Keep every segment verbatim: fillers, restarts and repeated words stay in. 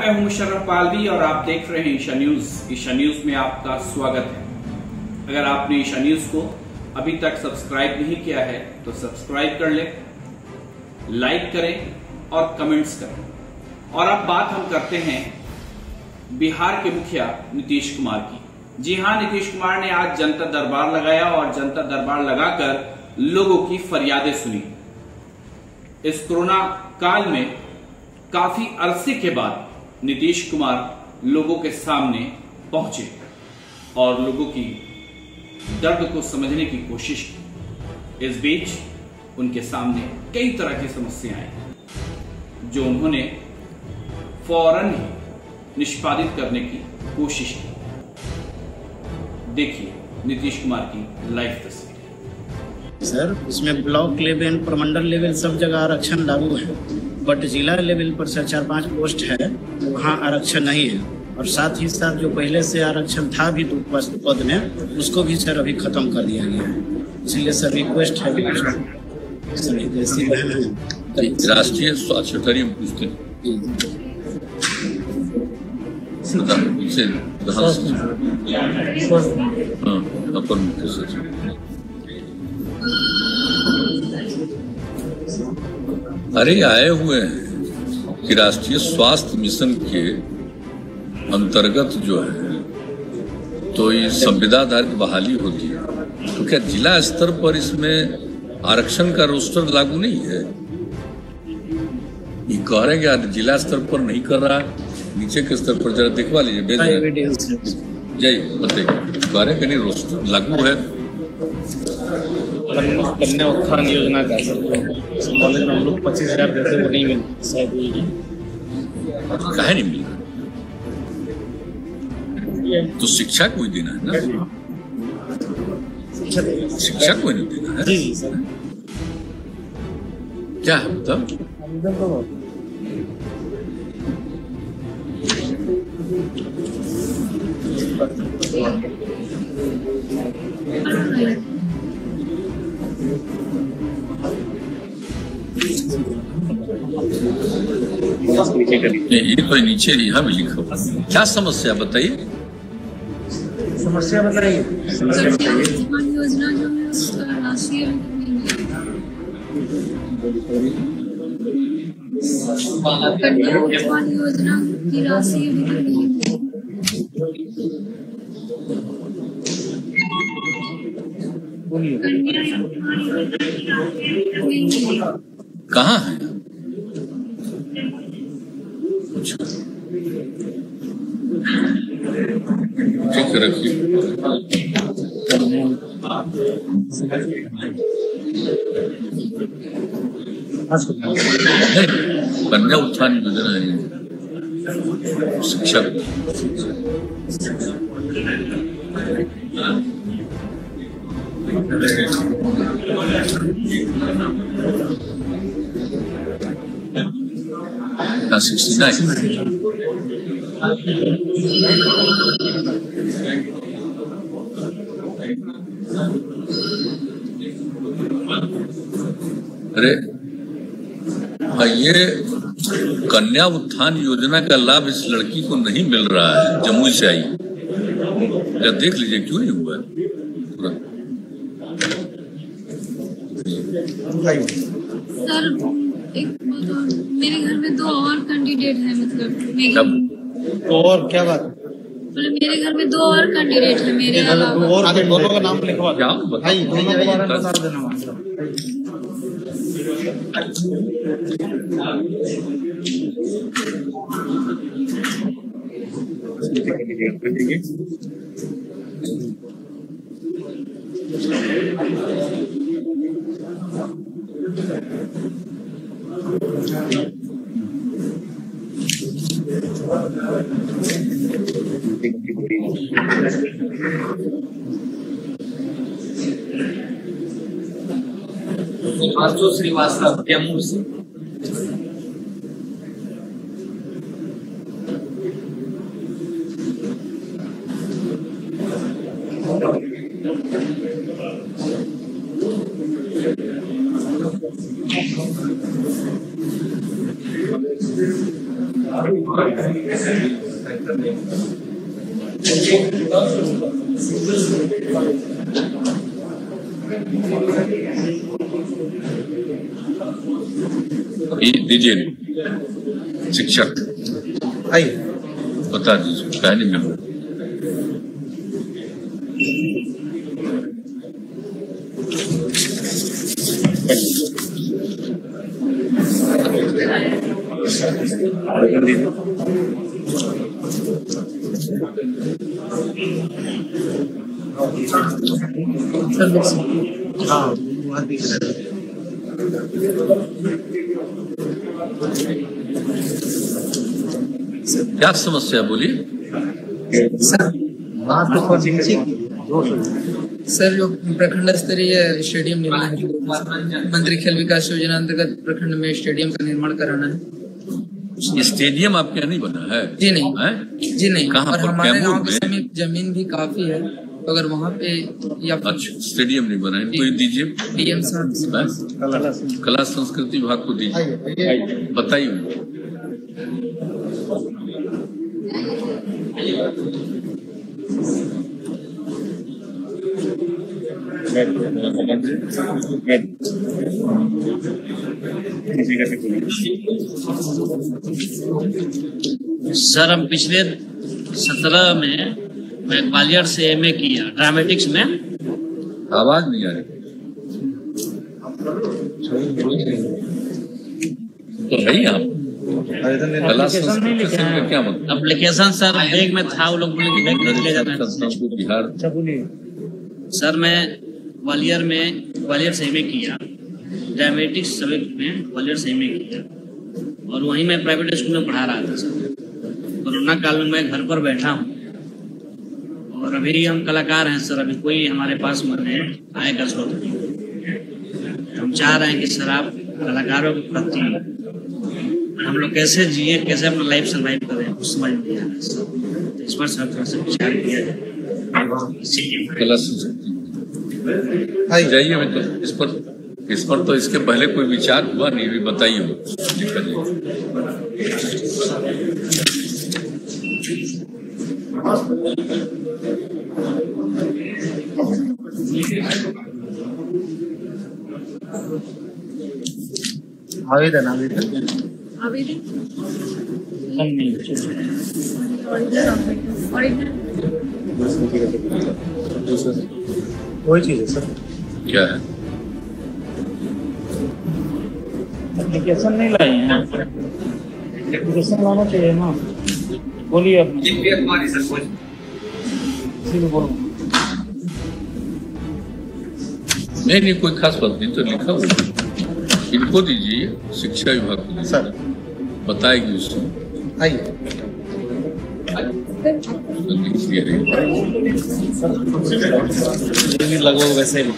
मैं हूं मुशर्रफ पालवी और आप देख रहे हैं ईशा न्यूज। ईशा न्यूज में आपका स्वागत है। अगर आपने ईशा न्यूज को अभी तक सब्सक्राइब नहीं किया है तो सब्सक्राइब कर लें, लाइक करें और कमेंट्स करें। और अब बात हम करते हैं बिहार के मुखिया नीतीश कुमार की। जी हां, नीतीश कुमार ने आज जनता दरबार लगाया और जनता दरबार लगाकर लोगों की फरियादें सुनी। इस कोरोना काल में काफी अरसे के बाद नीतीश कुमार लोगों के सामने पहुंचे और लोगों की दर्द को समझने की कोशिश की। इस बीच उनके सामने कई तरह की समस्याएं आई जो उन्होंने फौरन ही निष्पादित करने की कोशिश की। देखिए नीतीश कुमार की लाइव तस्वीर। सर, इसमें ब्लॉक लेवल, प्रमंडल लेवल सब जगह आरक्षण लागू है, बट जिला लेवल पर से चार पांच पोस्ट है वहाँ आरक्षण नहीं है। और साथ ही साथ जो पहले से आरक्षण था भी दो पद में, उसको भी सर अभी खत्म कर दिया गया है। इसलिए सर रिक्वेस्ट है राष्ट्रीय स्वास्थ्य हम पूछते हैं अपर मुख्य सचिव। अरे आए हुए हैं कि राष्ट्रीय स्वास्थ्य मिशन के अंतर्गत जो है तो ये संविदा आधारित बहाली होती है, तो क्या जिला स्तर पर इसमें आरक्षण का रोस्टर लागू नहीं है? ये कह रहे हैं कि जिला स्तर पर नहीं कर रहा है, नीचे के स्तर पर जरा दिखवा लीजिए। जय बताइए, कह रहे हैं कि नहीं रोस्टर लागू है। कन्या उत्थान योजना का कॉलेज में हम लोग पच्चीस हजार देते वो नहीं मिल शायद काहे नहीं मिल रहा? तो शिक्षा को ही देना है ना, शिक्षा को ही नहीं देना है। जी सर, क्या है मतलब? ये तो नीचे यहाँ भी लिखा हुआ। क्या समस्या बताइए? समस्या बताइए। योजना जो है उसका राशि कन्या उत्थान योजना की राशि अभी तक नहीं मिली। कहाँ है? ठीक रखिए। कन्या उत्थान योजना है शिक्षा सिक्सटी नाइन। अरे ये कन्या उत्थान योजना का लाभ इस लड़की को नहीं मिल रहा है, जमुई से आई। क्या देख लीजिए क्यों नहीं हुआ सर? एक मेरे घर में दो और कैंडिडेट है, मतलब तो और क्या बात? मतलब मेरे घर में दो और कैंडिडेट है मेरे अलावा। और दोनों का नाम लिखवा दो भाई, दोनों के बारे में बता देना। श्रीवास्तव जम्मू से। दीजिए शिक्षक आइए बता दीजिए पहले में हाँ वहाँ दिख रहा है। क्या समस्या बोलिए। सर जो प्रखंड स्तरीय स्टेडियम निर्माण है, मंत्री खेल विकास योजना अंतर्गत प्रखंड में स्टेडियम का निर्माण कराना है। स्टेडियम आपके यहाँ नहीं बना है? जी नहीं है? जी नहीं। कहाँ और पर? हमारे कैमूर गांव के में? समीप जमीन भी काफी है, तो अगर वहाँ पे या अच्छा स्टेडियम नहीं बना है, इनको ये दीजिए। डीएम साहब हैं? कला संस्कृति विभाग को दीजिए, बताइए। सर हम पिछले सत्रह में मैं ग्वालियर से एमए किया ड्रामेटिक्स में। आवाज नहीं आ रही तो है ही आप कला संस्कृति से क्या मतलब? एप्लीकेशन सर बैग में था, वो लोग बोले कि बैग में ले जाना है। बिहार सर मैं ग्वालियर में ग्वालियर से एमए किया ड्रामेटिक्स सब्जेक्ट में, ग्वालियर से एमए किया और वहीं मैं प्राइवेट स्कूल में पढ़ा रहा था सर। कोरोना काल में मैं घर पर बैठा हूँ और अभी हम कलाकार हैं सर, अभी कोई हमारे पास मन है आय का स्रोत नहीं। हम चाह रहे हैं कि सर आप कलाकारों के प्रति हम लोग कैसे जिए, कैसे अपना लाइफ सर्वाइव करें, कुछ समझ नहीं आ रहा है सर। तो इस पर सर थोड़ा सा विचार किया जाए। कला संस्कृति जाइए तो इस पर इस पर तो इसके पहले कोई विचार हुआ नहीं, भी बताइए। आवेदन आवेदन आवेदन ओरिजिनल वही चीज है सर। क्या है? एप्लीकेशन नहीं लाए हैं, एप्लीकेशन लाना चाहिए ना। बोलिए अपना बोलो। नहीं नहीं कोई खास बात नहीं, तो लिखा हुआ इनको दीजिए, शिक्षा विभाग को दीजिए, सर बताएगी उसको। आइए लगभग वैसे ही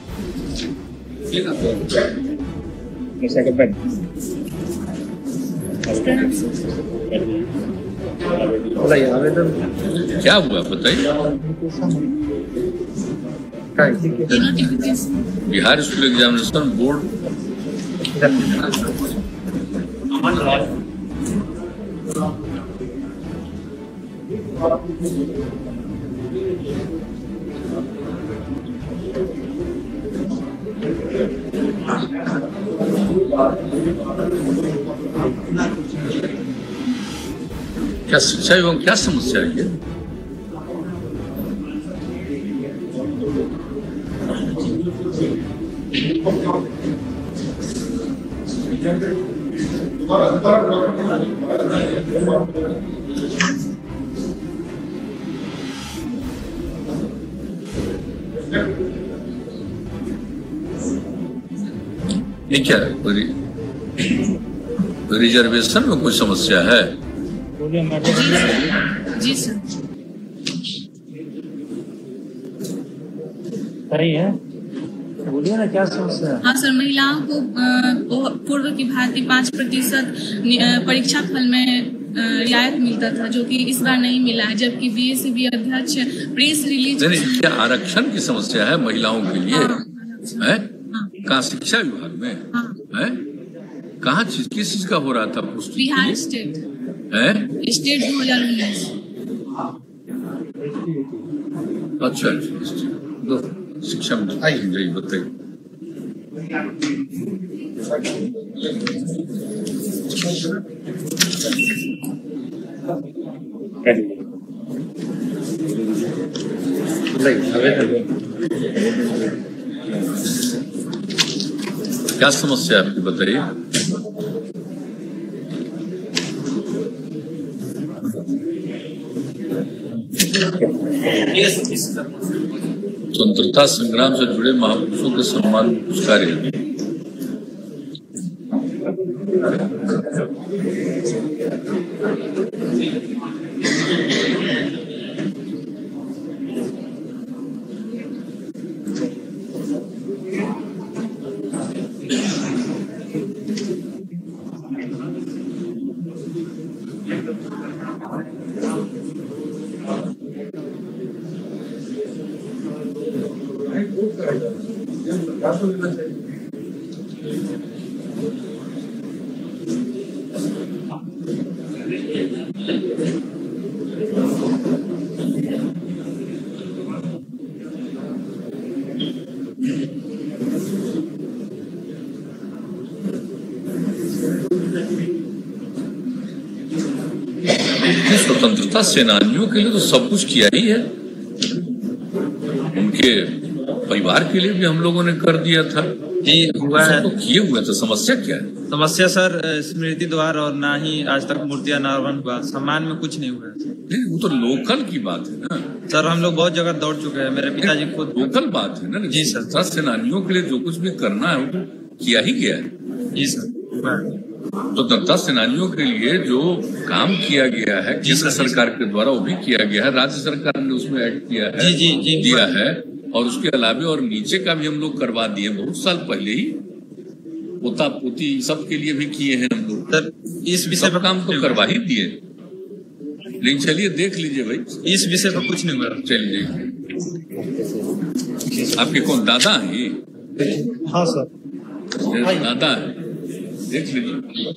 बोलिए आवेदन क्या हुआ बताइए। Notification Bihar school examination board क्या शिक्षा एवं क्या समस्या है ये? ये क्या है? रिजर्वेशन में कोई समस्या है? बोलिए मैडम। जी सर सही है, बोलिए ना क्या समस्या है। हाँ सर, महिलाओं को अ, पूर्व की भांति पाँच प्रतिशत परीक्षा फल में अ, रियायत मिलता था, जो कि इस बार नहीं मिला है, जबकि बीएससीबी अध्यक्ष प्रेस रिलीज नहीं नहीं, क्या आरक्षण की समस्या है महिलाओं के लिए? हाँ, है हाँ, कहाँ? शिक्षा विभाग में हाँ, है? कहाँ चीज किस चीज का हो रहा था? पुष्टि बिहार स्टेट है? स्टेट दो हजार उन्नीस। अच्छा अच्छा, दो शिक्षा में आइए बताइए। क्या समस्या है आपकी बताइए। स्वतंत्रता संग्राम से जुड़े महापुरुषों के सम्मान कुछ कार्य स्वतंत्रता सेनानियों के लिए तो सब कुछ किया ही है, उनके परिवार के लिए भी हम लोगों ने कर दिया था जी हुआ है तो किए हुए। तो समस्या क्या है? समस्या सर स्मृति द्वार और ना ही आज तक मूर्तियां अनावरण हुआ, सम्मान में कुछ नहीं हुआ। नहीं वो तो लोकल की बात है ना सर, हम लोग बहुत जगह दौड़ चुके हैं, मेरे पिताजी खुद। लोकल बात है ना जी सर। स्वतंत्रता सेनानियों के लिए जो कुछ भी करना है वो तो किया ही गया है। जी सर। स्वतंत्रता सेनानियों के लिए जो काम किया गया है केंद्र सरकार के द्वारा वो भी किया गया है, राज्य सरकार ने उसमें ऐड किया है, जी जी जी दिया है, और उसके अलावे और नीचे का भी हम लोग करवा दिए बहुत साल पहले ही। पोता पोती सबके लिए भी किए हैं हम लोग सर। इस विषय पर काम तो करवा ही दिए, लेकिन चलिए देख लीजिए भाई, इस विषय पर कुछ नहीं हुआ। चलिए आपके कौन दादा हैं? हाँ सर, दादा है, देख लीजिए।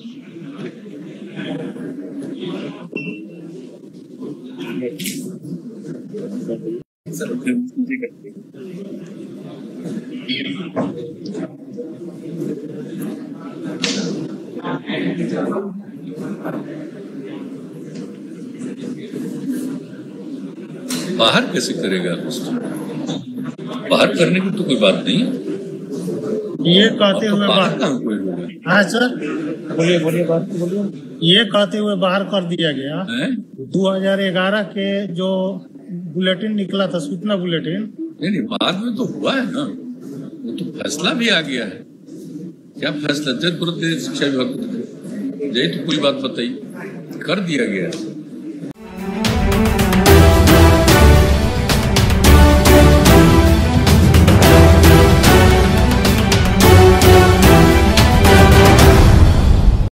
बाहर कैसे करेगा? बाहर करने की तो कोई बात नहीं। ये कहते हुए बाहर कहाँ कोई होगा? हाँ सर, बोलिए बोलिए बात बोलिए। ये कहते हुए बाहर कर दिया गया दो हजार ग्यारह के जो बुलेटिन निकला था, सूचना बुलेटिन। नहीं नहीं, बाद में तो हुआ है ना, वो तो फैसला भी आ गया है। क्या फैसला? जज शिक्षा विभाग, यही तो पूरी बात बताई, कर दिया गया है।